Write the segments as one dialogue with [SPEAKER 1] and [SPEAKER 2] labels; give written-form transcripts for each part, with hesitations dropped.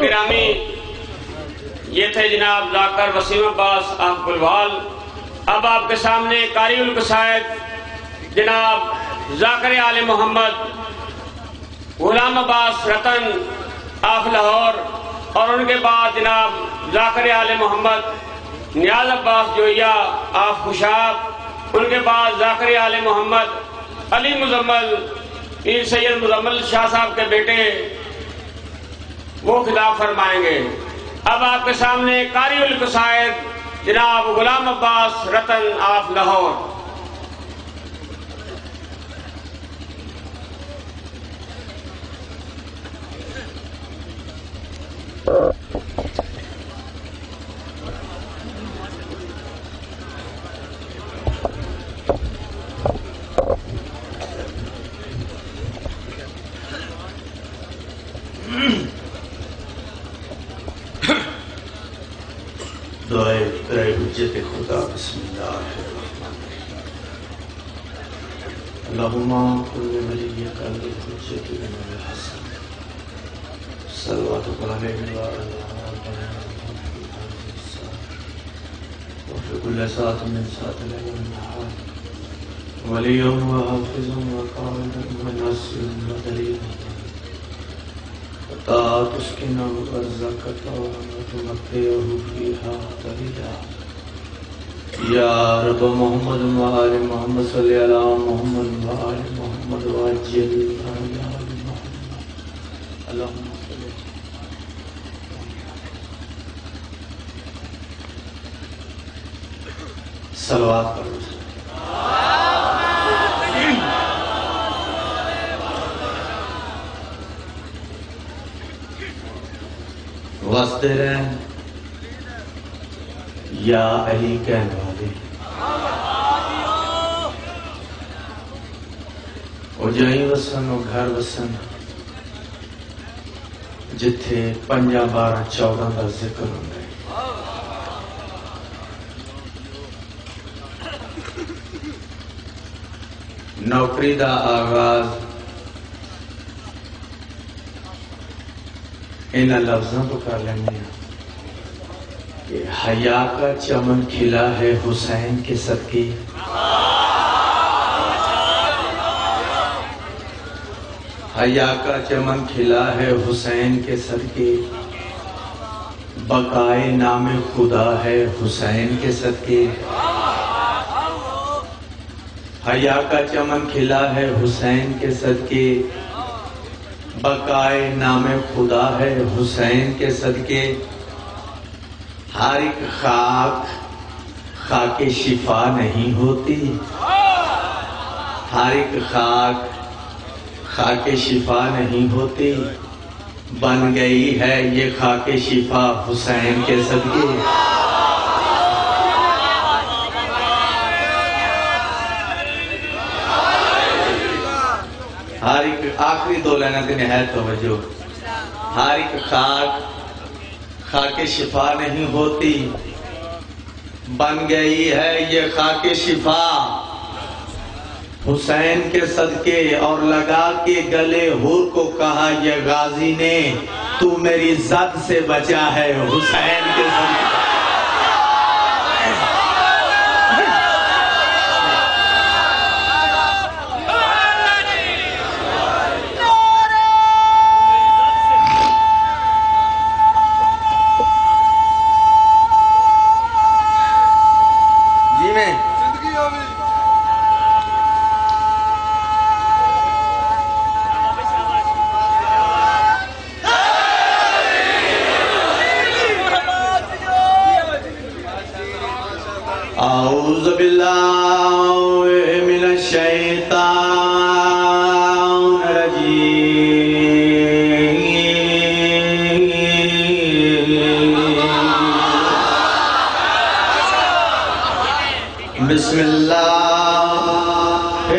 [SPEAKER 1] گرامی، یہ تھے جناب ذاکر وسیم عباس آف گلوال۔ اب آپ کے سامنے قاری القصائد جناب ذاکر آل محمد غلام عباس رتن آف لاہور، اور ان کے بعد جناب ذاکر آل محمد نیاز عباس جوئیہ آف خوشاب، ان کے بعد ذاکر آل محمد علی مزمل پیر سید مزمل شاہ صاحب کے بیٹے، وہ خطاب فرمائیں گے۔ اب آپ کے سامنے قاری القصائد جناب غلام عباس رتن آف لاہور۔
[SPEAKER 2] دعائے برائے حجت خدا۔ بسم اللہ الرحمن الرحیم۔ اللہم کل ولیک الحجت بن الحسن صلوات علیہ وعلی وفي كل ساعة من ساعة الليل والنهار وليا وحافظا وقائدا وناصرا ودليلا حتى تسكنه أرزقك وتمتعه فيها طويلا يا رب محمد وآل محمد صل على محمد وآل محمد وعجل على آل محمد اللهم صل صلوات پڑھو۔ واسطے رہن یا علی کہنے والے، وہ جائیں وسن و گھر وسن جتھے 5 12 14 کا ذکر ہوتا ہے۔ نوکری دا آغاز ان لفظوں تو کر لینے ہیں کہ حیا کا چمن کھلا ہے حسین کے صدقے، حیا کا چمن کھلا ہے حسین کے صدقے، بقائے نام خدا ہے حسین کے صدقے، حیا کا چمن کھلا ہے حسین کے صدقے، بقائے نام خدا ہے حسین کے صدقے، ہر ایک خاک خاک شفا نہیں ہوتی، ہر ایک خاک خاک شفا نہیں ہوتی، بن گئی ہے یہ خاک شفا حسین کے صدقے۔ ہر ایک آخری 2 لائنہ کی نہایت توجہ، ہر ایک خاک خاک شفا نہیں ہوتی، بن گئی ہے یہ خاک شفا حسین کے صدقے، اور لگا کے گلے حور کو کہا یہ غازی نے تو میری زد سے بچا ہے حسین کے صدقے۔ اعوذ باللہ من الشیطان الرجیم، بسم اللہ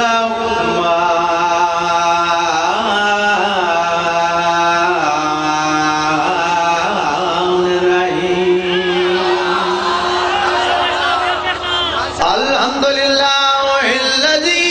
[SPEAKER 2] الرحمن الرحیم۔ الحمدللہ الذی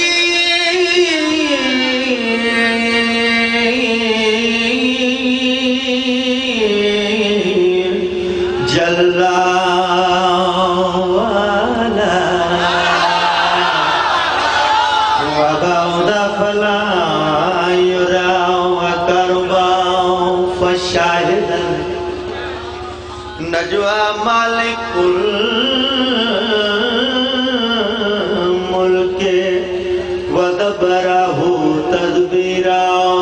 [SPEAKER 2] شاہدا نجوى مالك الملك ودبره تدبيرا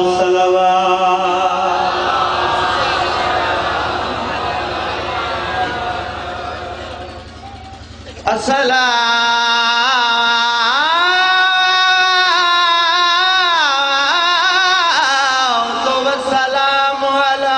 [SPEAKER 2] صلوات الصلاة والسلام على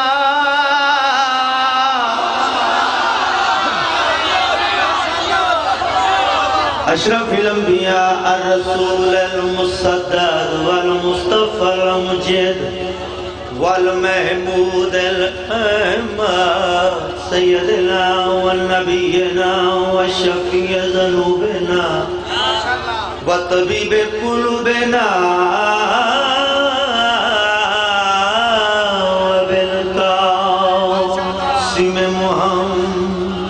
[SPEAKER 2] أشرف الأنبياء الرسول المصدق والمصطفى المجيد والمحمود الأحمد سيدنا ونبينا وشفيع ذنوبنا وطبيب قلوبنا وبالقاسم محمد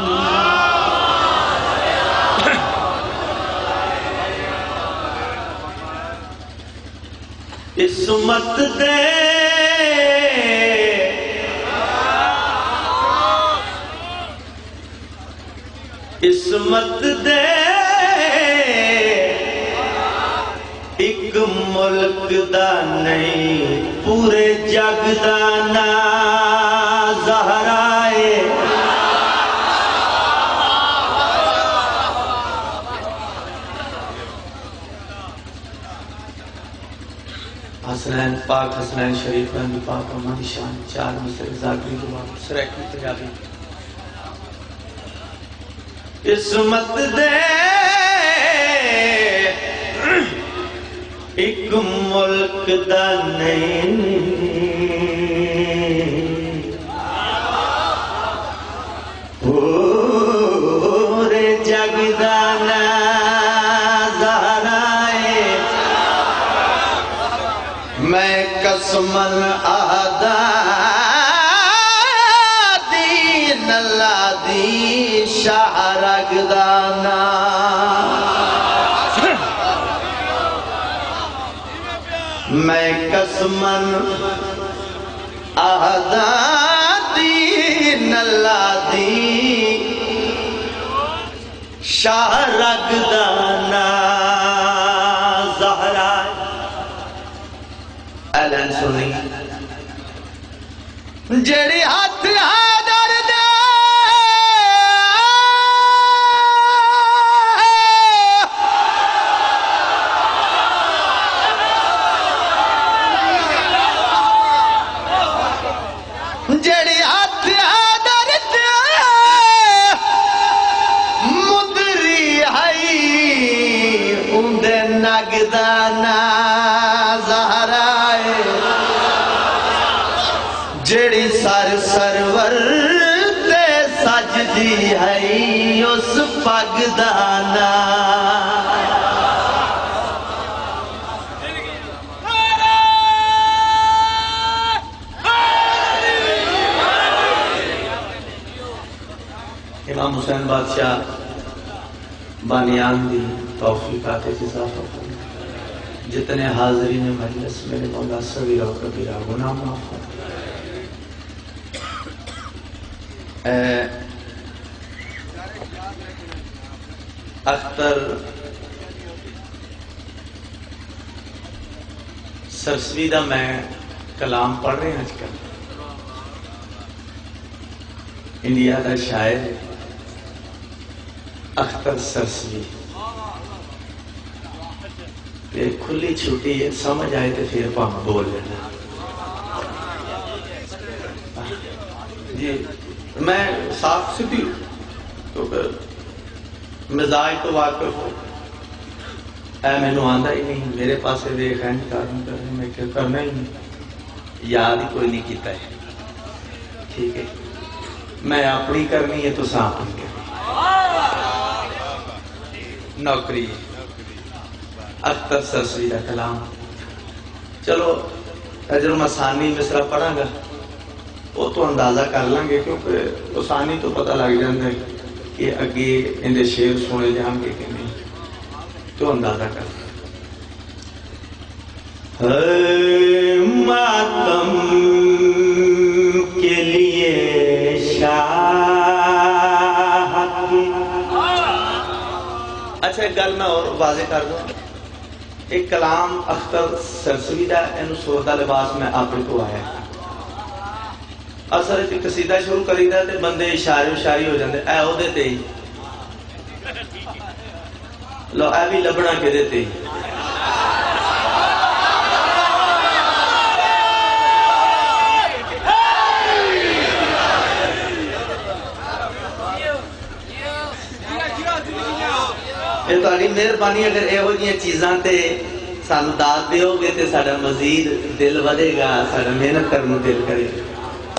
[SPEAKER 2] عصمت دے عصمت دے ایک ملک دا نہیں پورے جگ دا نا زہرائے حسنین پاک حسنین شریف احمد پاک امانی شان چار مصر ذاکری زبان سریکی تجابی عصمت دے ایک ملک دا نہیں پورے جگ دا نا زہرائے میں قسمن آدھا دین اللہ دی شاہ رگدانا میں قسمن آدھا دین اللہ دی شاہ رگدانا زہرا اعلان سنی جڑی ہاتھ حیدر دے جڑی ہاتھ حیدر دے مدری ہائی اندے نگدانا زہرائے جڑی سر سرور تے سج دی ہے اس پگدانا امام حسین بادشاہ بانیان دی توفیقات اضافہ فرمائے جتنے حاضرین مجلس میرے مولا صغیرہ و کبیرہ گناہ معاف فرمائے اختر سرسوی دا میں کلام پڑھ رہے ہیں آج کل انڈیا دا شاعر اختر سرسوی پھر کھلی چھوٹی ہے سمجھ آئے تو پھر پاک بول لینا جی میں صاف ستی تو مزاج تو واقف ہو اے میں نو آندہ ہی نہیں میرے پاس دیکھ ہے کارن کر رہے میں کیا کرنا ہی نہیں یاد ہی کوئی نہیں کیتا ہے ٹھیک ہے میں اپنی کرنی ہے تو سانپ نہیں کرنی نوکری اختر سرسوی کا کلام چلو اجر مسانی مصرہ پڑھا گا وہ تو اندازہ کر لیں گے کیونکہ مسانی تو پتہ لگ جاتا ہے کہ اگے اندے شعر سنے جان گے کہ نہیں تو اندازہ کر ماتم گل میں اور واضح کر دوں، ایک کلام اختر سرسوی دا اینو سودا لباس میں آپ کو آیا اثر ایک قصیدہ شروع کری دا تے بندے اشاری ہو جاندے اے او دے تے ہی لو اے بھی لبنا کے دے تے ہی یہ تاری مہربانی اگر یہو جی چیزاں تے سانو داد دیو گے تے ساڈا مزید دل ودے گا، ساڈا محنت کرنے دل کرے گا۔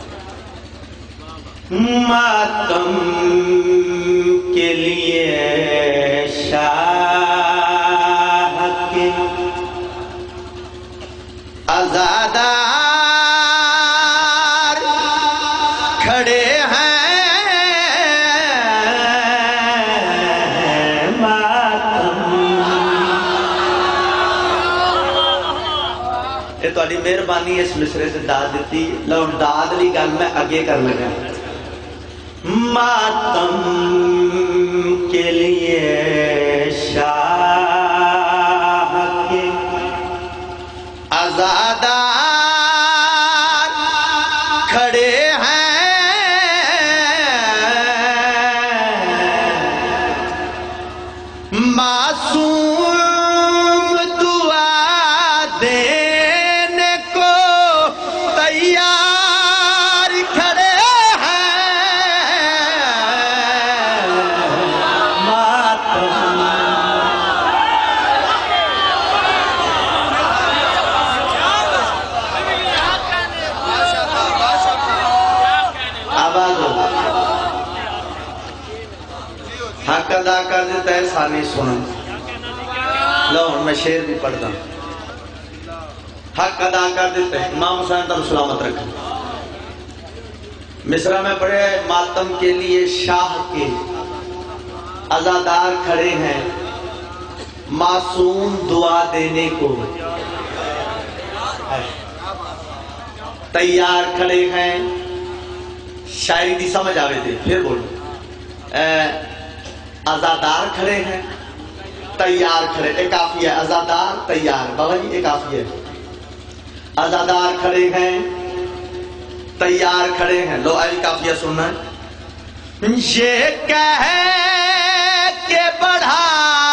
[SPEAKER 2] ماتم کے لیے شاہ کے آزادار کھڑے ہیں، یہ تاری مہربانی اس مصرے سے داد دیتی، لو داد لی گل میں اگے کر لگا۔ ماتم کے لیے شاہ کے آزادار کھڑے ہیں، معصوم دعا دینے کو تیار کھڑے ہیں، ماتم آواز ہو حق ادا کر دیتا ہے ثانی سنن لو میں شعر بھی پڑھتا ہوں۔ حق ادا کر دیتا ہے امام حسین تم سلامت رکھیں۔ مصرع میں پڑھے ماتم کے لیے شاہ کے عزادار کھڑے ہیں، معصوم دعا دینے کو تیار کھڑے ہیں۔ شاعری دی سمجھ آوے تھے پھر بولو، عزادار کھڑے ہیں، تیار کھڑے، ایک کافی ہے عزادار تیار، بابا جی ایک کافی ہے۔ عزادار کھڑے ہیں، تیار کھڑے ہیں، لو آئی کافیہ سننا ہے۔ یہ کہہ کے بڑھا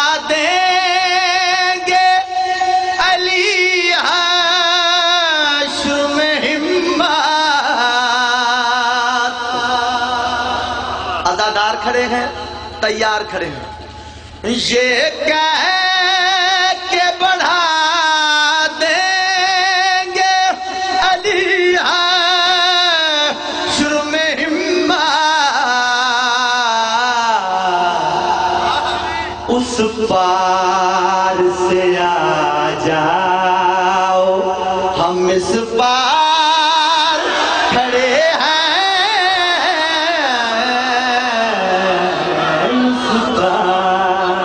[SPEAKER 2] دیں گے علی ہاشم ہمت، عزادار کھڑے ہیں، تیار کھڑے ہیں، یہ کہہ کے بڑھا دیں گے علی ہاشم ہمت، اس پار سے آ جاؤ ہم اس پار کھڑے ہیں، اس پار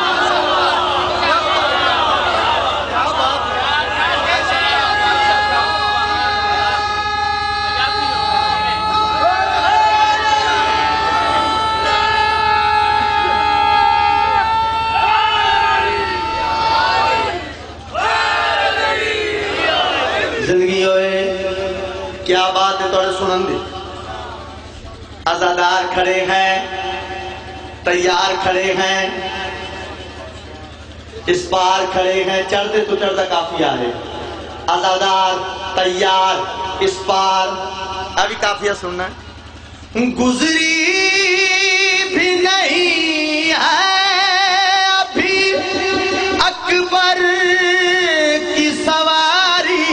[SPEAKER 2] زندگی ہوئے کیا بات ہے توڑے سنن دے۔ عزادار کھڑے ہیں، تیار کھڑے ہیں، اس پار کھڑے ہیں، چڑھتے تو چڑھتا کافی آئے، عزادار تیار اس پار، ابھی کافیہ سننا ہے۔ گزری بھی نہیں ہے ابھی اکبر کی سواری،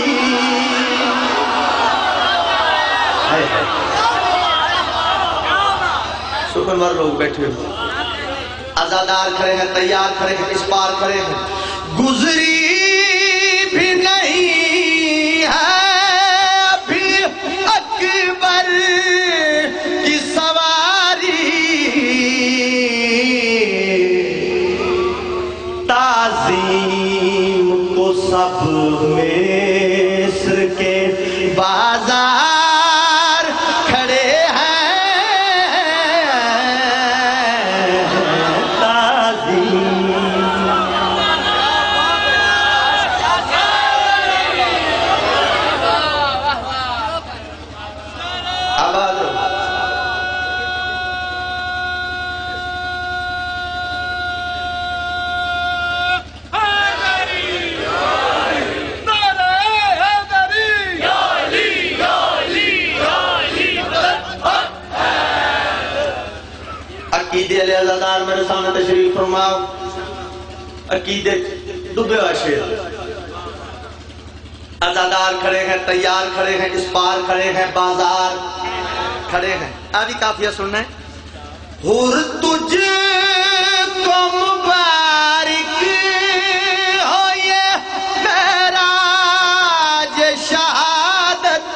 [SPEAKER 2] سکنور لوگ بیٹھے ہو، عزادار کھڑے ہیں، تیار کھڑے ہیں، اس پار کھڑے ہیں، گزری بھی نہیں ہے ابھی اکبر کی سواری، تعظیم کو سب مصر کے بازار کھڑے ہیں، تعظیم عزادار میرے سامنے تشریف فرماؤ. عقیدے ڈبے ہوئے شیر. عزادار کھڑے ہیں, تیار کھڑے ہیں, اس پار کھڑے ہیں, بازار کھڑے ہیں. ابھی قافیہ سننا ہے. حر تجھے کو مبارک ہو یہ معراج شہادت.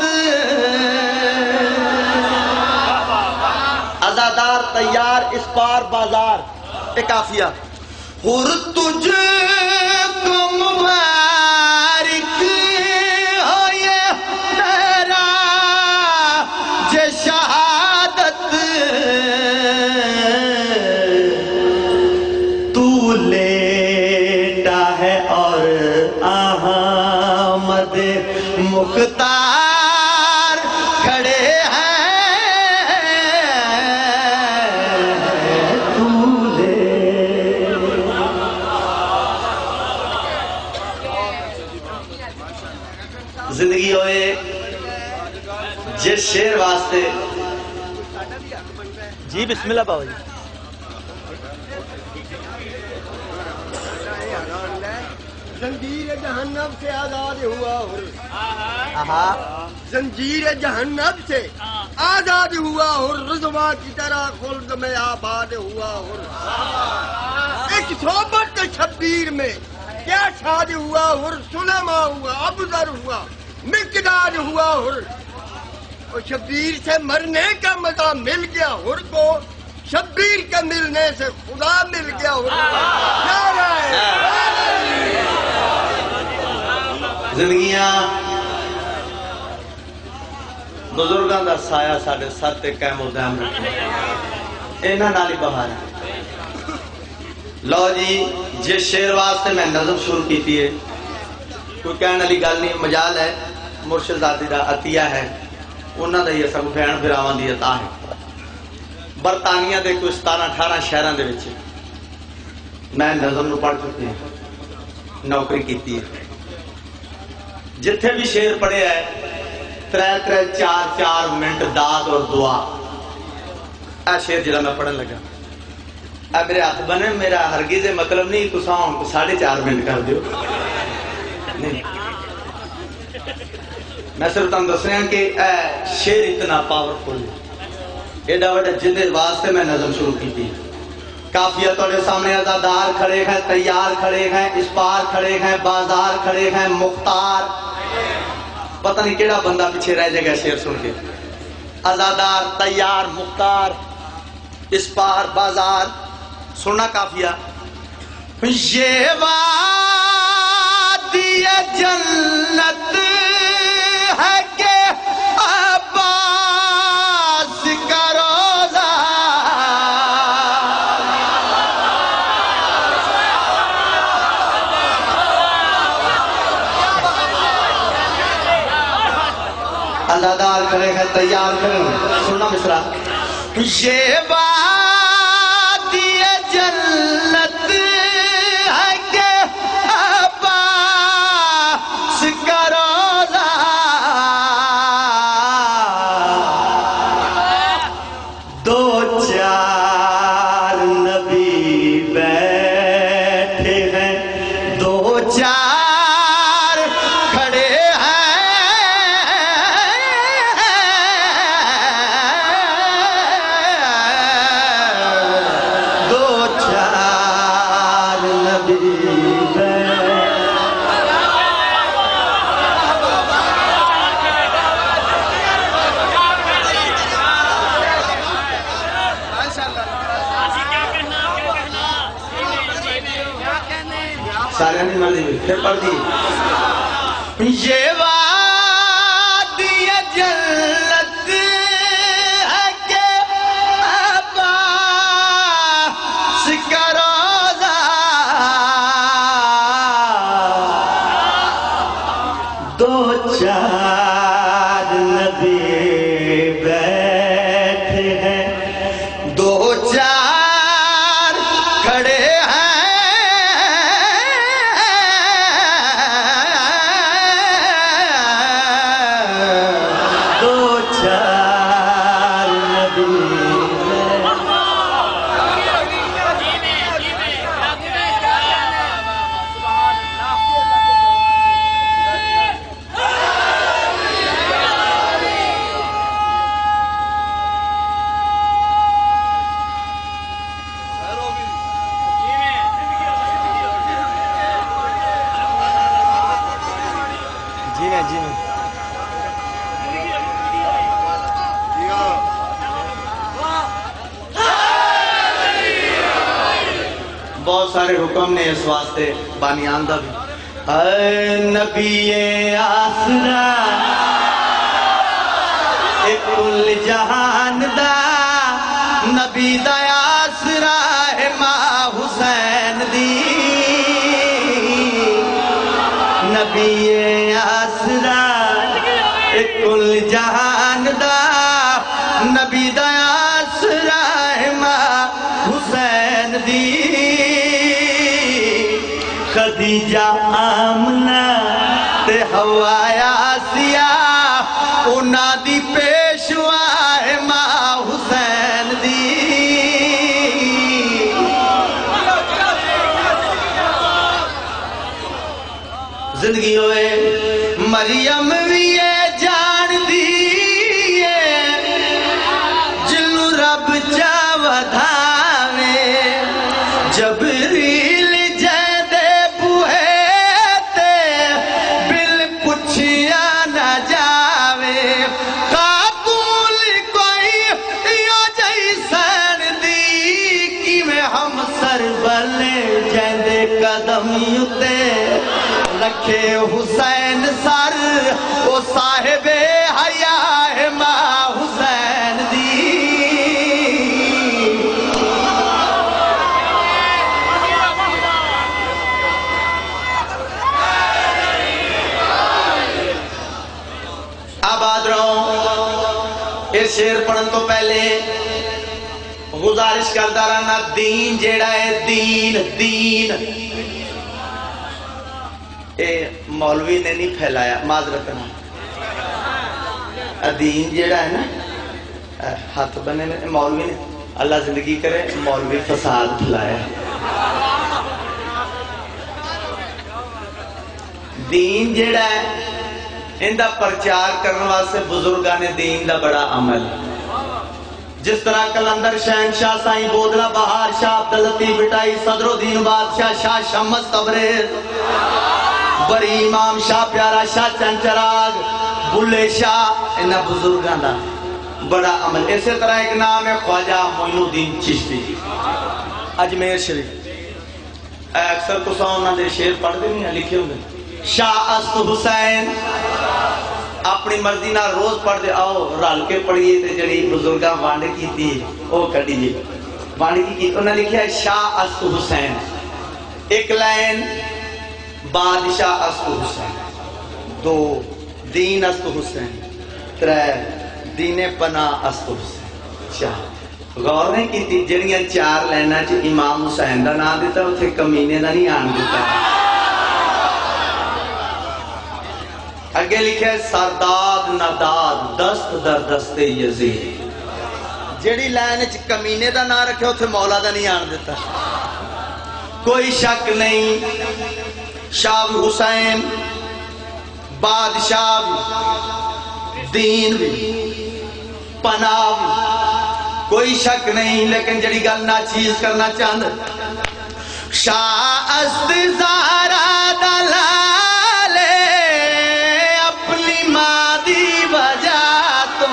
[SPEAKER 2] عزادار تیار اس پار بازار. ایک قافیہ. حر تجھے کو مبارک ہو یہ معراج شہادت. تو لیٹا ہے اور احمد مختار کھڑے ہیں. تو زندگی ہوئے جس شیر واسطے. جی بسم اللہ بابا جی.
[SPEAKER 3] زنجیر جہنم سے آزاد ہوا ہر, زنجیر جہنم سے آزاد ہوا ہر, رضوا کی طرح خلد میں آباد ہوا ہر. ایک صحبت شبیر میں کیا شاد ہوا ہر, سلما ہوا, ابذر ہوا, مقداد ہوا ہر. اور شبیر سے مرنے کا مزہ مل گیا ہر کو, شبیر کے ملنے سے خدا مل گیا ہر.
[SPEAKER 2] زندگیاں بزرگاں دا سایہ ساڑھے سر تے قائم و دائم رکھیں. اینا نالی بہار ہے. لو جی جس شیر واسطے میں نظم شروع کی تھی ہے, کوئی کہنے علی گل نہیں, مجال ہے مرشد ذاتی دا عطیہ ہے. انہاں دا یہ سب بھین پھراواں دی عطا ہے. برطانیہ دے کوئی 17-18 شہراں دے وچ میں نظم نو پڑھ چکی ہوں, نوکری کیتی ہے. جتھے بھی شیر پڑھے ہے 3-4 منٹ داد اور دعا. اے شیر جڑا میں پڑھن لگا اے میرے ہاتھ بنے, میرا ہرگز مطلب نہیں تساں ہن 4.5 منٹ کر دیو نہیں. میں صرف تم دس رہا کہ اے شیر اتنا پاورفل ہے. ایڈا وڈا جدے واسطے میں نظم شروع کی تھی. قافیہ تھوڑے سامنے. عزادار کھڑے ہیں, تیار کھڑے ہیں, اس پار کھڑے ہیں, بازار کھڑے ہیں, مختار. پتہ نہیں کیڑا بندہ پیچھے رہ جائے گا شیر سن کے. عزادار تیار مختار اس پار بازار. سننا قافیہ. یہ وادی جنت ہے کہ عباس کا روزہ. عزادار کھڑے ہیں, تیار کھڑے ہیں. سننا مصرع. یہ وادی جنت ہے کہ عباس کا روزہ. دو چار نبی بیٹھے ہیں, دو چار کھڑے ہیں, دو چار نبی سارے نہیں مر دی پھر پڑھ دی. یہ وادی جنت ہے کہ عباس کا روزہ. دو چار نبی بیٹھے ہیں, دو چار کھڑے ہیں, دو چار نبی. سارے حکم نے اس واسطے بانیان دا بھی اے نبی آسرا اے کل جہان دا نبی دا آسرا ہے ماں حسین دی نبی آسرا اے کل جہان دا نبی دا آسرا ہے ماں حسین دی خدیجہ آمنہ تے حوا آسیہ انہاں دی پیشوا ہے ماں حسین دی زندگی ہوئے مریم بھی جان دی جنو رب چاہ دھاوے جبریل جیدے بوہے تے بل پچھیا نہ جاوے قابول کوئی یا جیسن دی کی میں ہم سر بلے جیدے قدم یوتے رکھے حسین سر وہ صاحب حیا ہے ماں حسین دی آباد رہو اس شعر پڑھن تو پہلے گزارش کردہ رہنا دین جیڑا ہے دین دین اے مولوی نے نہیں پھیلایا معذرت ہے دین جیڑا ہے نا ہاتھ بنے میں مولوی نے اللہ زندگی کرے مولوی فساد پھیلایا دین جیڑا ہے اندہ پرچار کرنے واسطے بزرگان دین دا بڑا عمل جس طرح کلندر شہنشاہ سائیں بودلہ بہار شاہ عبداللطیف بٹائی صدر الدین بادشاہ شاہ شمس تبریز بری امام شاہ پیارا شاہ چنچراغ بلے شاہ انہا بزرگاں دا بڑا عمل اسی طرح ایک نام ہے خواجہ معین الدین چشتی اجمیر شریف اکثر تو ساؤنہ دے شعر پڑھ دے نہیں لکھے ہوں گے شاہ است حسین اپنی مرضی نہ روز پڑھ دے آؤ رال کے پڑھئے تے جڑی بزرگاں وانڈ کی تھی او کڑیے وانڈ کی انہوں نے لکھا ہے شاہ است حسین ایک لائن بادشاہ است حسین دو دین است حسین ترے دین پناہ است حسین چار غور نہیں کی تھی جڑیاں چار لینا چھ امام حسین دا نام دیتا اتھے کمینے دا نہیں آن دیتا اگے لکھے سرداد نداد دست در دست یزید جڑی لائن چھ کمینے دا نام رکھے اتھے مولا دا نہیں آن دیتا کوئی شک نہیں شاہ حسین بادشاہ بھی دین بھی پناہ بھی کوئی شک نہیں لیکن جڑی گل نہ چیز کرنا چاند شاہ است زہرا دلالے اپنی مادی وجہ تو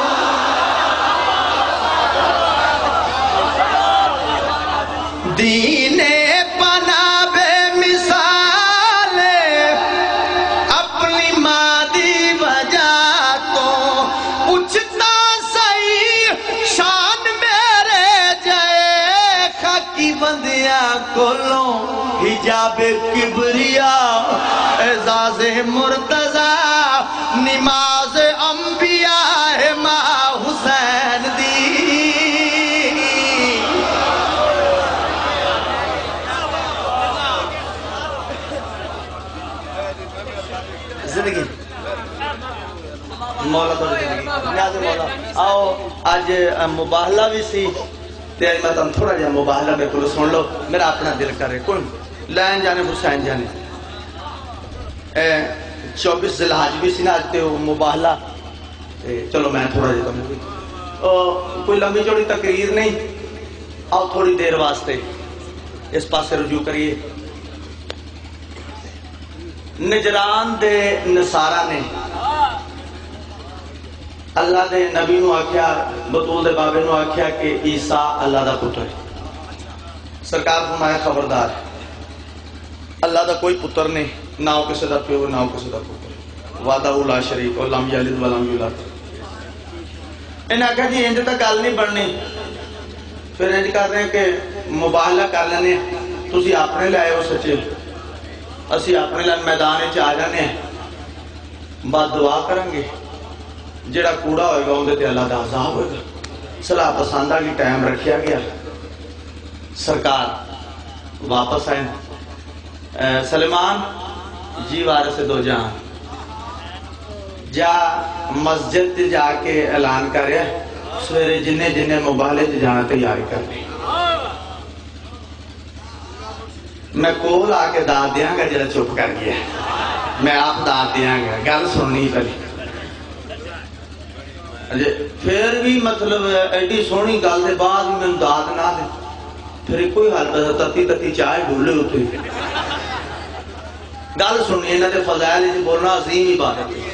[SPEAKER 2] دین کولوں حجاب کبریاء اعزاز مرتضی نماز انبیاء ہے ماں حسین دی زندگی مولا تو زندگی نیاز مولا آؤ آج مباہلہ بھی سی تیری میں تم تھوڑا جا مباہلہ میں کلو سن لو میرا اپنا دل کرے کن لائن جانے حسین جانے 24 ذیلحج بھی سی نا آجتے ہو مباہلہ چلو میں تھوڑا جا تم کوئی لمبی چوڑی تقریر نہیں آؤ تھوڑی دیر واسطے اس پاس سے رجوع کریے نجران دے نصارہ نے اللہ دے نبی نو آکھیا بطول دے بابے نو آکھیا کہ عیسیٰ اللہ دا پتر ہے سرکار فرمایا خبردار، اللہ دا کوئی پتر نہیں، نہ وہ کسی دا پیو نہ وہ کسی دا پتر، وحدہ لا شریک اور لم یلد ولم یولد۔ انہیں آخیا جی انج تک گل نہیں بننی، پھر انج کر رہے ہیں کہ مباہلہ کر لینے، تسی اپنے لائے ہو سچے، اسی اپنے لائے میدان آ جانے ہیں، بعد دعا کریں گے، جڑا کوڑا ہوئے گا اندھے تے اللہ دا عذاب ہوئے گا۔ صلاح پسندہ کی ٹائم رکھیا گیا، سرکار واپس آئے، سلیمان جی وارث دو جہاں جا مسجد جا کے اعلان کر رہا ہے، سویرے جنہیں جنہیں مباہلے جانا تیاری کر لی، میں کول آ کے داد دیاں گا جڑا چپ کر گیا، میں آپ داد دیاں گا، گل سننی پہلے۔ پھر بھی مطلب ایڈی سونی گل دے بعد میں داد نہ دے، پھر کوئی حال پہ تتی تتی چائے ڈھولے ہوتے، گل سننی انہاں دے فضائل جی بولنا عظیم عبادت ہے۔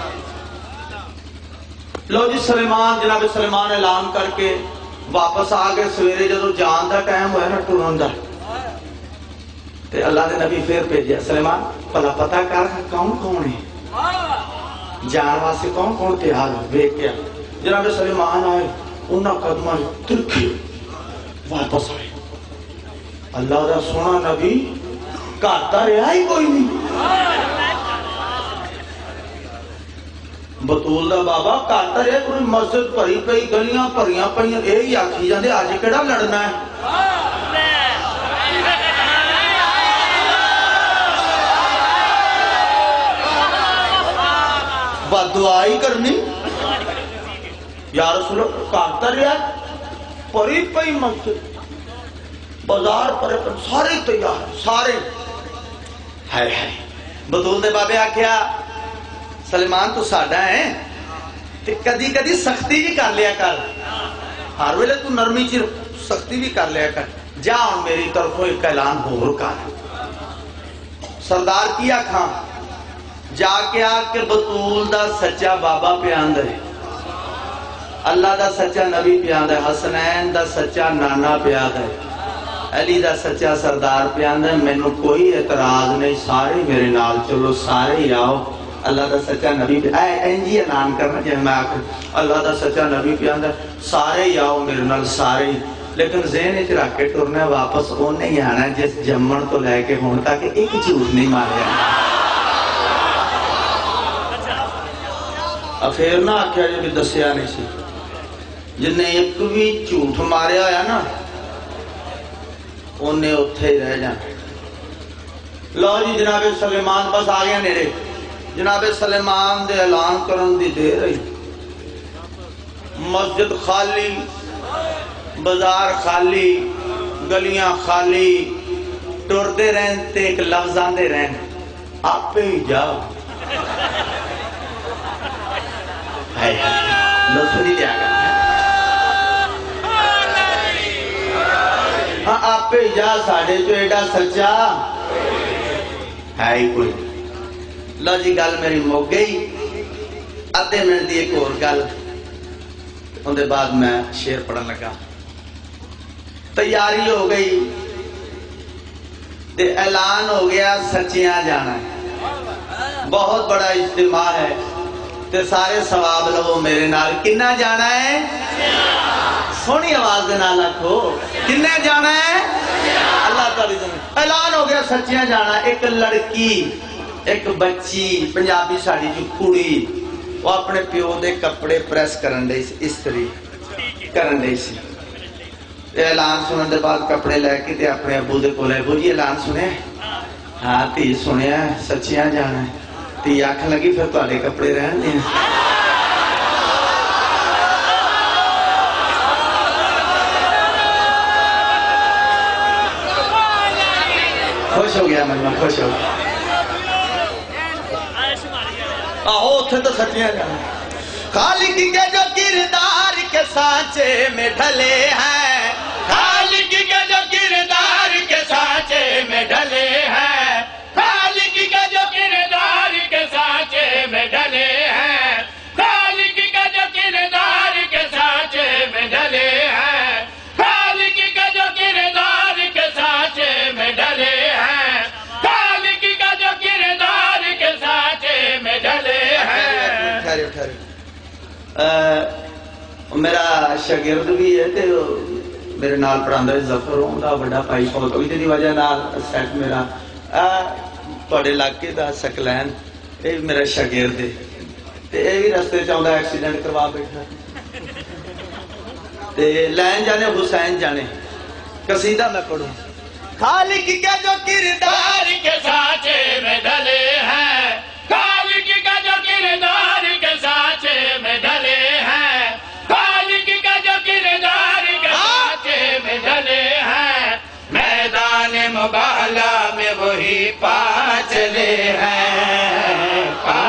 [SPEAKER 2] لو جی سلیمان، جناب سلیمان اعلان کر کے واپس آ گئے، سویرے جدو جان دا ٹائم ہوا نا ٹرون دا، تے اللہ دے نبی پھر بھیجیا، سلیمان پلا پتہ کر کون کون ہے، جان واسطے کون کون تیار ہے، دیکھ کے جناب سلیمان آئے، انہاں قدمہ ترکھی واپس آئے، اللہ دا سونا نبی کہتا رہا ہی کوئی نہیں، بطول دا بابا کہتا رہا کوئی مسجد پری پئی، گلیاں پریاں پئیاں، یہی آکھی جاندے آج کیڑا لڑنا ہے، بد دعائی کرنی، یا رسول اللہ کہتا رہا پری پئی مسجد، بازار پرے پر سارے تیار، سارے ہائے ہائے۔ بطول دے بابے آکھیا سلیمان تو ساڈا ہے تے کدی کدی سختی بھی کر لیا کر، ہر ویلے تو نرمی چ سختی بھی کر لیا کر، جا ہن میری طرفوں ایک اعلان ہور کر۔ سردار کیا کھاں جا کے آ کے بطول دا سچا بابا پیاند ہے، اللہ دا سچا نبی پیاند ہے، حسنین دا سچا نانا پیاند ہے، علی دا سچا سردار پیاند ہے، میں نے کوئی اعتراض نہیں، سارے میرے نال چلو، سارے ہی آؤ، اللہ دا سچا نبی پیاند ہے، انجی اعلان کرنا جب میں آکر اللہ دا سچا نبی پیاند ہے، سارے ہی آؤ میرے نال، سارے ہی، لیکن ذہن اچ رکھ کے ٹرنا واپس اونے ہی آنا جس جمن تو لے کے ہون تک ایک جھوٹ نہیں ماریا۔ افیر نہ آکھیا جو بھی دسیا نہیں سی، جن نے ایک بھی جھوٹ ماریا ہویا نا انہیں اتھے ہی رہ جانا۔ لو جی جناب سلیمان بس آ گیا نیڑے، جناب سلیمان دے اعلان کرن دی دیر رہی، مسجد خالی، بازار خالی، گلیاں خالی، ٹرتے رہن تے ایک لفظ آندے رہن، آپ پہ ہی جاؤ، ہائے لفظ نہیں دیا گا، ہاں آپ پہ جا ساڑھے جو ایڈا سچا ہے ہی کوئی۔ لو جی گل میری موک گئی، ادھے منٹ دی ایک اور گل، ان دے بعد میں شعر پڑھن لگا۔ تیاری ہو گئی تے اعلان ہو گیا سچیاں جانا ہے، بہت بڑا اجتماع ہے تے سارے ثواب لو میرے نال، کنا جانا ہے؟ سونی آواز دے نال آکھو کنے جانا ہے؟ اللہ تعالی جانا۔ اعلان ہو گیا سچیاں جانا، ایک لڑکی ایک بچی پنجابی ساڑی جو کڑی وہ اپنے پیو دے کپڑے پریس کرن دے سی، استری کرن دے سی، اعلان سنن دے بعد کپڑے لے کے تے اپنے ابو دے کولے، ابو جی اعلان سنے؟ ہاں تی سنیا سچیاں جانا ہے، تی آنکھ لگی پھر تواڈے کپڑے رہن دے۔ خوش ہو گیا مجمع، خوش ہو گیا، آہو اتھے تو سچیاں جانا۔ خالق کے جو کردار کے سانچے میں ڈھلے ہیں، خالق کے جو کردار کے سانچے میں ڈھلے ہیں، خالق کے جو کردار کے سانچے میں ڈھلے ہیں، خالق کے جو کردار کے سانچے میں ڈھلے ہیں، خالق کے جو کردار کے میرا شاگرد بھی ہے تے میرے نال پڑھاندا ظفر ہوندا بڑا بھائی فوت ہوئی تے دی وجہ نال سیٹ میرا تواڈے علاقے دا سکلین اے میرا شاگرد ہے تے اے بھی رستے چ آندا ایکسیڈنٹ کروا بیٹھا تے لین جانے حسین جانے قصیدہ میں پڑھوں خالق کا جو کردار
[SPEAKER 4] کے سانچے میں ڈھلے ہیں خالق کا جو کردار کے سانچے میں ڈھلے ہیں خالق کا جو کردار کے سانچے میں ڈھلے ہیں میدان مباہلہ میں وہی پا چلے ہیں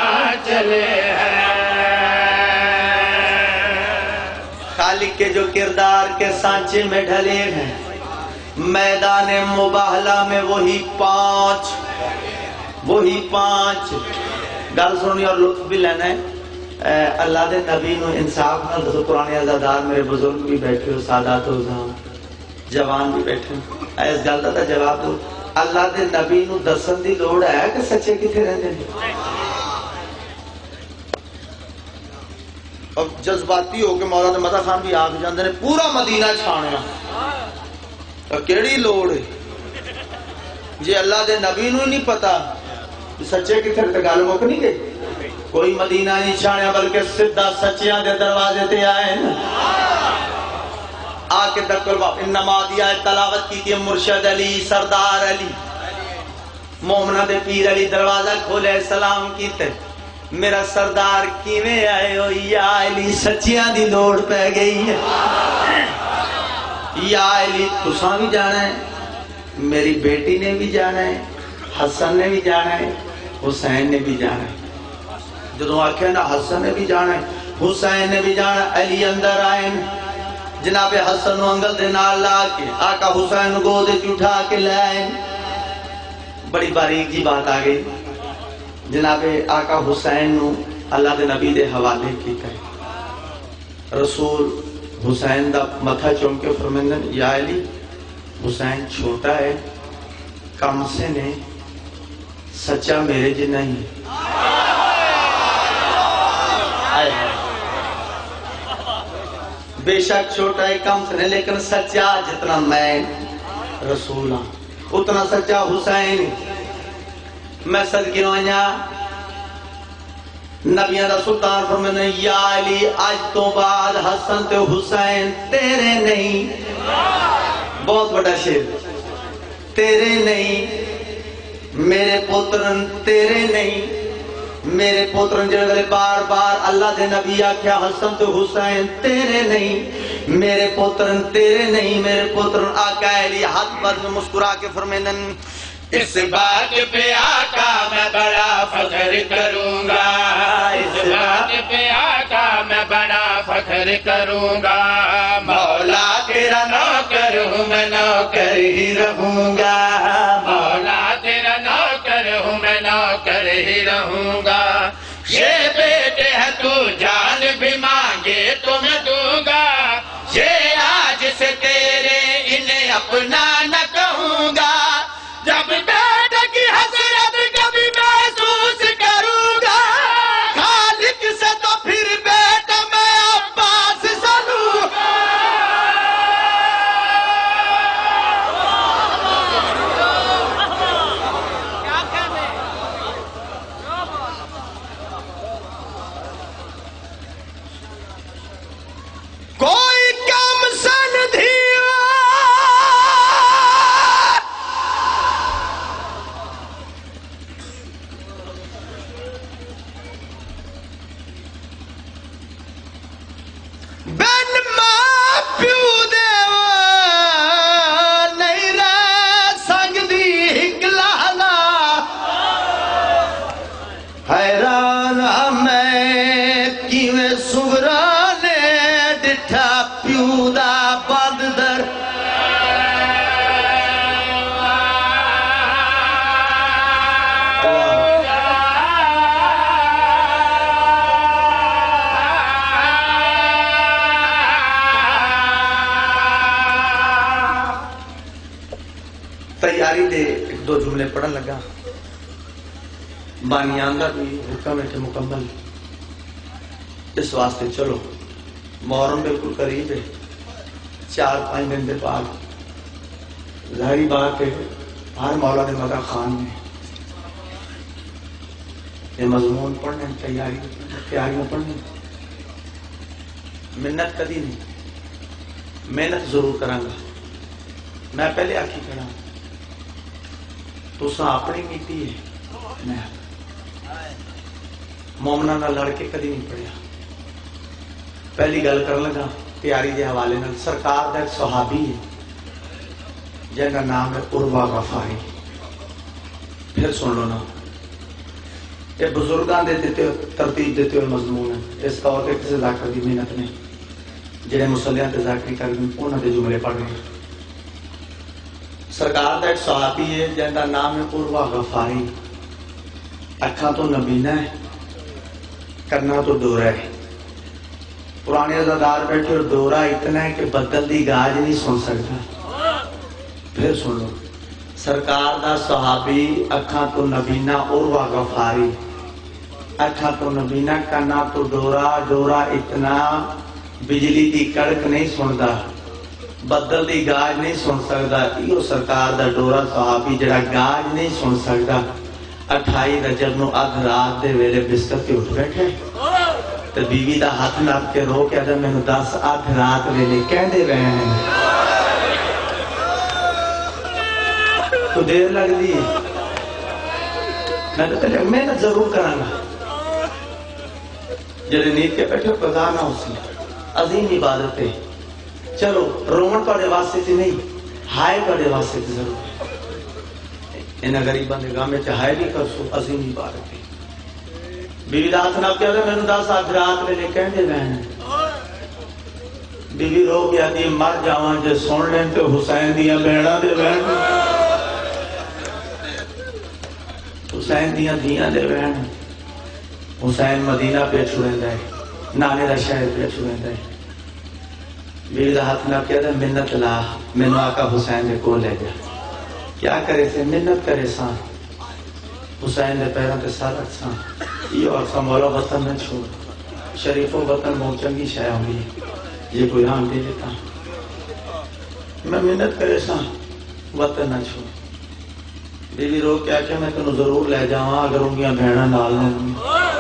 [SPEAKER 2] خالق کے جو کردار کے سانچے میں ڈھلے ہیں میدان مباہلہ میں وہی پانچ گل سننی اور لطف بھی لینا ہے اللہ دے نبی نو انصاف نہ دسو پرانے عزادار میرے بزرگ بھی بیٹھے ہو سادات و جوان بھی بیٹھے ہو اس گل دا جواب دو اللہ دے نبی نو دسن دی لوڑ ہے کہ سچے کتنے رہتے ہیں اب جذباتی ہو کے مولانا مدح خان بھی آگ جاندے نے پورا مدینہ چھاڑیا کیڑی لوڑ ہے جی اللہ دے نبی نو نہیں پتا سچے کتنے تے گل مک نہیں گئی کوئی مدینہ نہیں چھاڑیا بلکہ سدھا سچیاں دے دروازے تے آئے نا آ کے دکل باپ انما دیا تلاوت کی تھی مرشد علی سردار علی مومنہ دے پیر علی دروازہ کھولے سلام کیتے میرا سردار کیویں آئے ہو یا علی سچیاں دی لوڑ پہ گئی ہے یا علی تساں بھی جانا ہے میری بیٹی نے بھی جانا ہے حسن نے بھی جانا ہے حسین نے بھی جانا ہے جدوں آکھے نا حسن نے بھی جانا ہے حسین نے بھی جانا ہے علی اندر آئے جناب حسن نو انگل دے نال لا کے آقا حسین گود وچ اٹھا کے لے آئے بڑی باریک جی بات آ گئی جناب آقا حسین نو اللہ دے نبی دے حوالے کیتا ہے رسول حسین دا متھا چوم کے فرمائیں یا علی حسین چھوٹا ہے کم سے نے سچا میرے جی نہیں بے شک چھوٹا ہے کم سے نے لیکن سچا جتنا میں رسول ہوں اتنا سچا حسین میں صدقے آیا نبیاں دا سلطان فرمانے یا علی آج تو بعد حسن تے حسین تیرے نہیں بہت بڑا شعر تیرے نہیں میرے پوترن تیرے نہیں میرے پوترن جڑے بار بار اللہ دے نبی آکھیا حسن تے حسین تیرے نہیں میرے پوترن تیرے نہیں میرے پوترن آقا علی ہاتھ پر مسکرا کے فرمائیں
[SPEAKER 4] اس بات پہ آقا میں بڑا فخر کروں گا اس بات پہ آقا میں بڑا فخر کروں گا مولا تیرا نوکر ہوں میں نوکر ہی رہوں گا مولا تیرا نوکر ہوں میں نوکر ہی رہوں گا یہ بیٹے ہے تو جان بھی مانگے تو میں دوں گا یہ آج سے تیرے انہیں اپنا نہ کہوں گا جب بیٹے کی حسرت کبھی محسوس کروں گا خالق سے تو پھر بیٹا میں عباس سے لوں گا کوئی کم سن دھیوا بن ماں پیو دیوا نہیں رہ سکدی ہکلانا حیران میں کیویں سغرا نے ڈٹھا پیو دا بند در
[SPEAKER 2] تیاری دے ایک دو جملے پڑھن لگا بانیان دا بھی حکم ہے کہ مکمل اس واسطے چلو محرم بالکل قریب ہے، 4-5 دن کے بعد ظاہری بات ہے ہر مولا نے مدح خان میں یہ مضمون پڑھنے تیاریاں پڑھنے، منت کدی نہیں، محنت ضرور کروں گا. میں پہلے آخی کھڑا تو اپنی نیتی ہے، میں مومنا نہ لڑ کے کدی نہیں پڑھیا. پہلی گل کر لگا تیاری کے حوالے نال، سرکار کا ایک صحابی ہے جن کا نام ہے عروہ غفاری. پھر سن لو نا، یہ بزرگاں دے دیتے ترتیب دیتے ہوئے مضمون ہے. اس طور پہ کسی ذاکر کی محنت نے جڑے مسلیاں تے ذاکری کر گئے انہوں نے جملے پڑھ رہے. سرکار کا ایک صحابی ہے جن کا نام ہے عروہ غفاری. اکھاں تو نبینا ہے، کرنا تو دورہ ہے. پرانے عزادار بیٹھے اور دورہ اتنا ہے کہ بدل دی گاج نہیں سن سکتا. پھر سن لو، سرکار دا صحابی اکھاں تو نبینا عروہ غفاری، اکھاں تو نبینا کرنا تو ڈورا، ڈورا اتنا بجلی دی کڑک نہیں سنتا، بدل دی گاج نہیں سن سکتا. یہ سرکار دا ڈورا صحابی جڑا گاج نہیں سن سکتا 28 رجب نو ادھ رات دے ویلے بستر تے اٹھ بیٹھے تے بیوی دا ہاتھ نپ کے رو کے آدھا مینوں 10 ادھ رات ویلے کہندے رہے ہیں تو دیر لگ دی. میں تو پہلے محنت ضرور کراں گا. جڑے نیت کے بیٹھے قضا نہ ہو سی عظیم عبادت ہے. چلو رومن تھوڑے واسطے سے نہیں، ہائے تھوڑے واسطے سے ضرور. انہاں غریباں دے غم وچ ہائے بھی کر سو عظیم عبادت ہے. بیوی دا ہاتھ نپ کے آدھا مینوں 10 ادھ رات ویلے کہندے رہے ہیں. بیوی رو کے آدھی مر جاواں جے سن لین تے حسین دیاں بہناں دے بہن، حسین دیاں دھیاں دے بہن. حسین مدینہ پہ چھوڑیندا ہے، نانے دا شہر پہ چھوڑیندا ہے. بیوی دا ہاتھ نہ کہدا منت لا مینوں آقا حسین دے کول لے جا. کیا کرے سے منت کرے ساں حسین دے پیراں تے سر رکھ ساں. یہ اور سا مولا وطن نہ چھوڑ، شریف و وطن بہت چنگی شے ہوندی ہے. یہ کوئی رام دے دیتا میں منت کرے ساں وطن نہ چھوڑ. بیوی رو کے آکھیا میں تینوں ضرور لے جاواں اگر انہیاں بہناں نال نہ ہوں،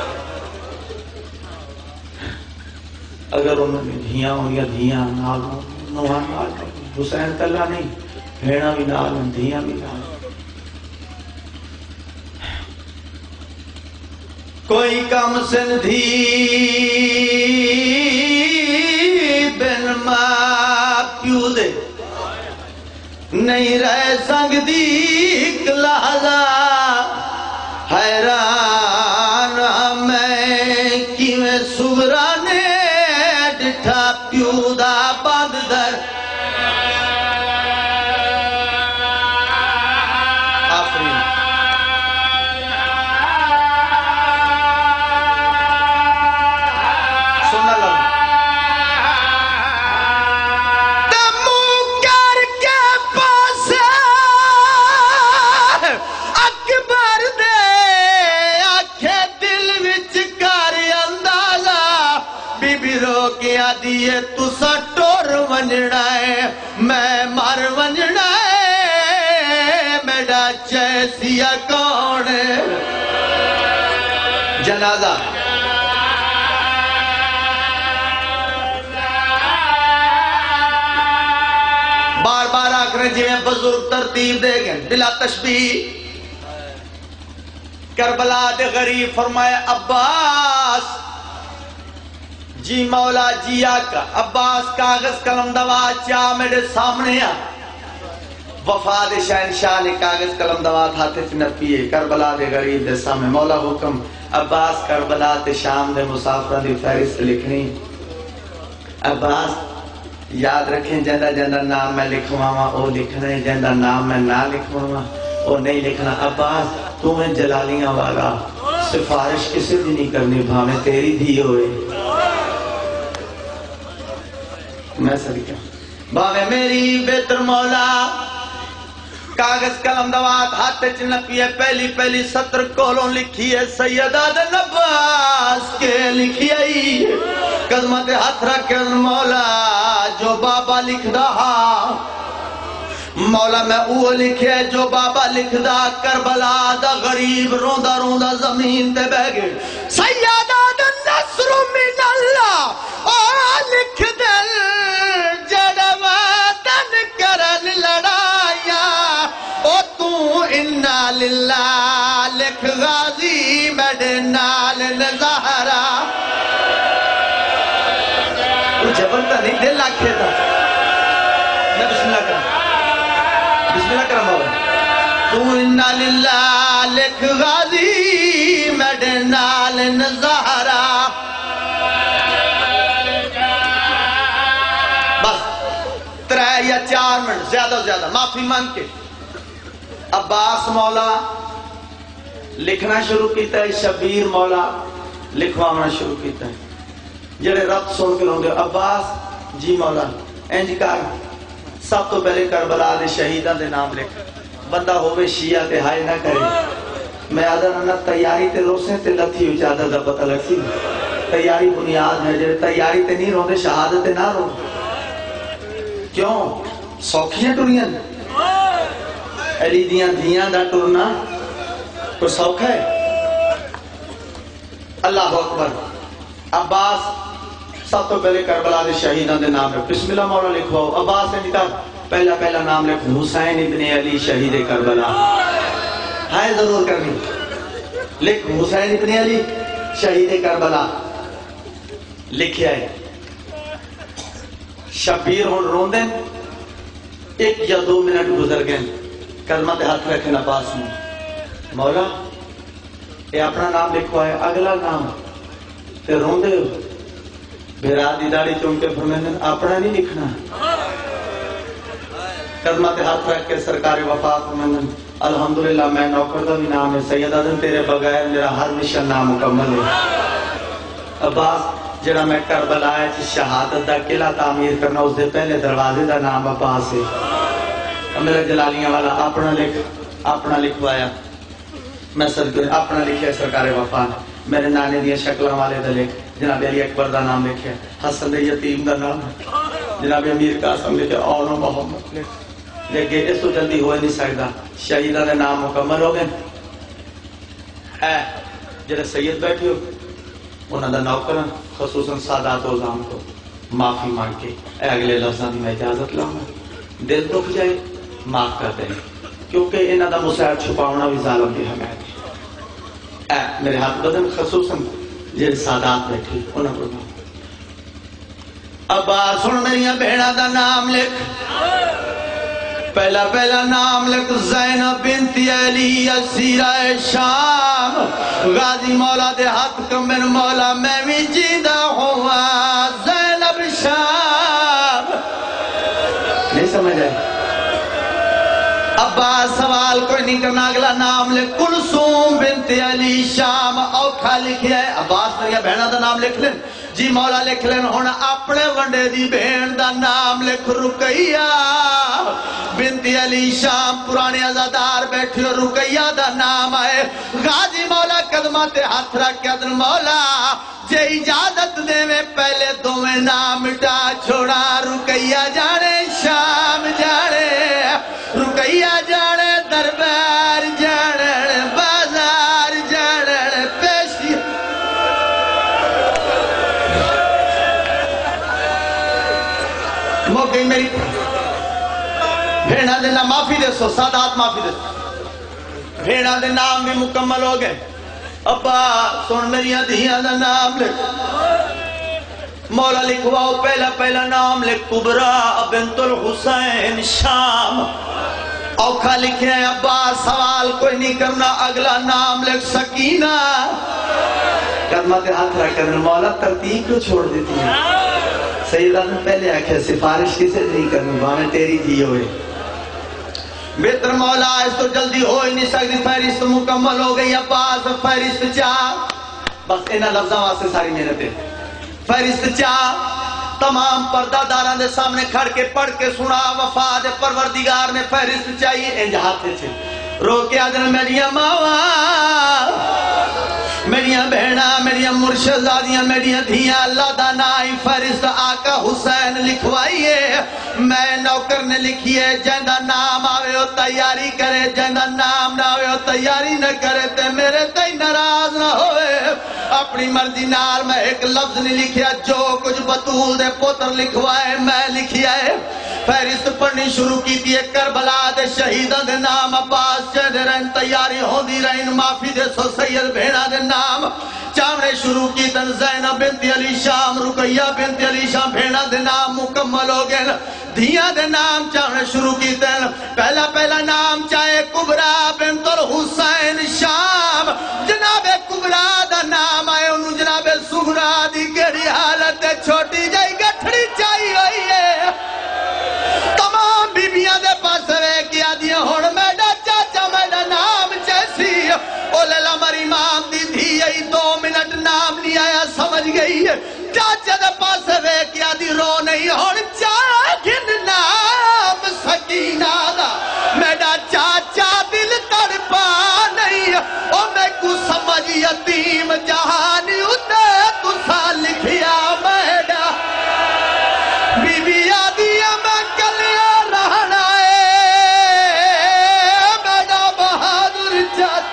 [SPEAKER 2] اگر انہوں نے دھیاں ہوئیاں دھیاں نال نوہاں نال. حسین کلا نہیں، بہناں بھی نال دھیاں بھی نال. کوئی کم سندھی بن ماں پیو دے نہیں رہ سکتی لہذا. حیران میں کیویں سورا نے ڈٹھا پیو دا بند در. دیئے تسا ٹور ونجڑا ہے میں مر ونجڑا ہے میڈا چیسیا کون ہے. جنازہ بار بار آکھنے جی میں بزرگ ترتیب دے گئے بلا تشبیہ. کربلا دے غریب فرمائے عباس جی مولا جی آقا. عباس کاغذ قلم دوا چاہ میرے سامنے آ. وفاد شہنشاہ نے کاغذ قلم دوا ہاتھ وچ نپیے کربلا دے غریب دے سامنے. مولا حکم عباس کربلا تے شام دے مسافراں دی فہرست لکھنی. عباس یاد رکھیں جندا جندا نام میں لکھواواں او لکھنا ہے، جندا نام میں نہ لکھواواں او نہیں لکھنا. عباس تو میں جلالیاں والا سفارش کسی بھی نہیں کرنی بھاویں تیری دھی ہوئے. میں صدقہ باوے میری بہتر مولا کاغذ قلم دوات ہاتھ چ نپی ہے پہلی سطر کولوں لکھی ہے سیدہ دن عباس کے لکھی ہے قدمت ہاتھ رکھ مولا جو بابا لکھ دا مولا میں وہ لکھے جو بابا لکھ دا کربلا دا غریب روندا روندا زمین تے بہ گئے سیدہ دن نصر من اللہ اور لکھ دل جڑا وطن کرن لڑایا او تو انا للہ لکھ غازی میڈے نال نظہرہ تو جبرتا نہیں دل لاکھے تھا میں بسم اللہ کروں بسم اللہ کرم بابا تو انا للہ لکھ غازی میڈے نال نظہرہ بس 3 یا 4 منٹ زیادہ معافی مانگ کے عباس مولا لکھنا شروع کیتا ہے شبیر مولا لکھوانا شروع کیتا ہے جڑے رب سن کے لوگ عباس جی مولا انج کر سب تو پہلے کربلا دے شہیداں دے نام لکھ بندہ ہوئے شیعہ تے ہائے نہ کرے میں آدھا نہ تیاری تے روسیں تے لتھی ہوئی چادر دا پتہ لگتی تیاری بنیاد ہے جڑے تیاری تے نہیں روندے شہادت تے نہ رو کیوں سوکھیاں ٹریاں علی دیاں دا ٹرنا کوئی سوکھا ہے اللہ اکبر عباس سب تو پہلے کربلا دے شہیداں دے نام لکھ بسم اللہ مولا لکھواؤ عباس نے لکھا پہلا نام لکھ حسین ابن علی شہید کربلا ہائے ضرور کرنی لکھ حسین ابن علی شہید کربلا لکھیا ہے شبیر ہون روندے 1 یا 2 منٹ گزر گئے کلمہ تے ہاتھ رکھنا پاس میں مولا یہ اپنا نام لکھوا ہے اگلا نام تے روندے ہو بھیرا دی داڑھی چون کے فرمیندن اپنا نہیں لکھنا کلمہ تے ہاتھ رکھ کے سرکار وفا فرمیندن الحمدللہ میں نوکر دا بھی نام ہے سید آدم تیرے بغیر میرا ہر مشن نامکمل ہے عباس جڑا میں کربلا ہے شہادت دا قلعہ تعمیر کرنا اس دے پہلے دروازے دا نام عباس ہے میرا جلالیاں والا اپنا لکھوایا میں اپنا لکھیا سرکار وفا میرے نانے دیا شکلوں والے دا لکھ جناب علی اکبر دا نام لکھیا حسن دے یتیم دا نام جناب امیر قاسم لکھیا اور محمد لیکن اس تو جلدی ہوئے نہیں سکتا شہیدہ دے نام مکمل ہو گئے اے جنہیں سید بیٹھے ہو انہوں دا نوکر خصوصاً سادات و عظام کو معافی مانگ کے اے اگلے لفظاں دی میں اجازت لاؤں دل دکھ جائے معاف کر دیں کیونکہ انہوں دا مسائل چھپاؤنا بھی ظالم دی حمایت اے میرے ہاتھ بدن خصوصاً جنہیں سادات بیٹھے انہوں کو عباس سن میری بہنہ دا نام لکھ پہلا نام لکھ زینب بنت علی اسیرہ شام غازی مولا دے ہاتھ کمبن مولا میں بھی جیدہ ہوا زینب شام نہیں سمجھ آئی عباس سوال کوئی نہیں کرنا اگلا نام لکھ کلثوم بنت علی شام اوکھا لکھیا ہے عباس نے بہنہ دا نام لکھ لیں جی مولا لکھ لیں ہونا اپنے ونڈے دی بہن دا نام لکھ رقیہ بنت علی شام پرانے عزادار بیٹھے اور رقیہ دا نام آئے غازی مولا قدمہ تے ہاتھ رکھ کے ادن مولا جے اجازت دے میں پہلے دویں نام مٹا چھوڑا رقیہ جانے شام جانے رقیہ جانے دربار جانے بازار جانے پیشی موقعی میری بھیڑا دے نام معافی دے سو سادات معافی دے سو بھیڑا دے نام بھی مکمل ہو گئے ابا سن میری دھیاں دا نام لکھ مولا لکھواؤ پہلا نام لکھ کبرا بنت الحسین شام اوکھا لکھے ہیں ابا سوال کوئی نہیں کرنا اگلا نام لکھ سکینہ قدمہ تے ہاتھ رکھ کر مولا ترتیب کو چھوڑ دیتی ہے سیدہ نے پہلے آکھے سفارش کسے نہیں کرنی باہیں تیری جی ہوئے بہتر مولا اس تو جلدی ہو ہی نہیں سکتی فہرست مکمل ہو گئی عباس فہرست چاہ بس انہا لفظاں واسطے ساری محنت ہے فہرست چاہ تمام پردہ داراں دے سامنے کھڑ کے پڑھ کے سنا وفا دے پروردگار نے فہرست چاہیے انج ہاتھ سے رو کے آدھن میریاں ماواں میریاں بہنا میریاں مرشدادیاں میریاں دھیاں اللہ دا نائی فہرست آقا حسین لکھوائیے میں نوکر نے لکھیے جہندا نام آوے ہو تیاری کرے جہندا نام نہ آوے ہو تیاری نہ کرے تے میرے تے ناراض نہ ہوئے اپنی مرضی نال میں ایک لفظ نہیں لکھیا جو کچھ بطول دے پوتر لکھوائے میں لکھیا ہے فہرست پڑھنی شروع کی تھی کربلا دے شہیدان دے نام عباس چہدے رہن تیاری ہوندی رہن معافی دے سو سید بھیڑا دے نام چاونے شروع کی تن زینب بنت علی شام رقیہ بنت علی شام بھیڑا دے نام مکمل ہو گئے دھیاں دے نام چاونے شروع کی تن پہلا نام چاہے کبرا بنت الحسین شام جناب کبرا دا نام آئے انہوں جناب سغرا دی گڑی حالت چھوٹی جائی گٹھڑی چاہی ہوئی ہے تمام بیبیاں دے پاس رہے کیا دیا ہون میڈا چاچا میڈا نام چیسی اولے لمر امام دی دھی ای 2 منٹ نام نہیں آیا سمجھ گئی چاچا دے پاس رہے کیا دی رو نہیں ہون چاگن نام سکینہ دا میڈا چاچا دل تڑپا نہیں او میں کو سمجھ یتیم جہانی اتے تسا لکھیا میڈا بی بی آدیا میں کلیا رہنا ہے میڈا بہادر چاچا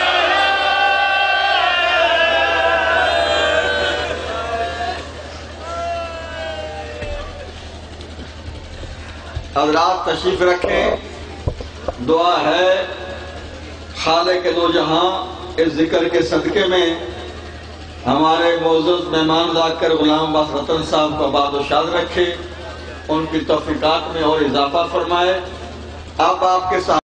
[SPEAKER 5] حضرات تشریف رکھیں دعا ہے خالق دو جہاں اس ذکر کے صدقے میں ہمارے معزز مہمان ذاکر غلام عباس رتن صاحب کو باد و شاد رکھے ان کی توفیقات میں اور اضافہ فرمائے اب آپ کے ساتھ